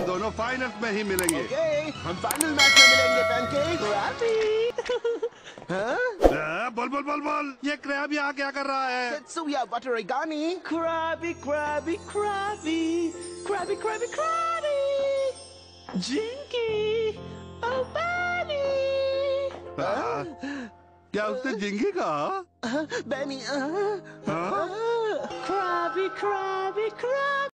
दोनों फाइनल्स में ही मिलेंगे। हम फाइनल मैच में मिलेंगे पैनकेक। बोल बोल बोल बोल, ये क्रैब यहाँ क्या कर रहा है? Tetsuya Watarigami. Krabby, Krabby, Krabby, Krabby, Krabby, Krabby, Jinky, oh Benny. क्या उसने जिंगी कहा? Benny. Krabby, Krabby, Krabby.